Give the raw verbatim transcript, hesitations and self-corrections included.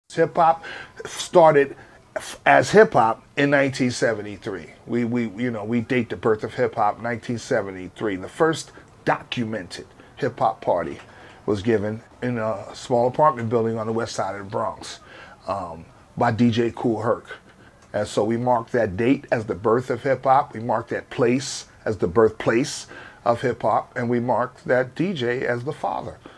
Hip hop started as hip hop in nineteen seventy-three. We, we, you know, we date the birth of hip hop nineteen seventy-three. The first documented hip hop party was given in a small apartment building on the west side of the Bronx um, by D J Kool Herc. And so we mark that date as the birth of hip hop. We mark that place as the birthplace of hip hop, and we mark that D J as the father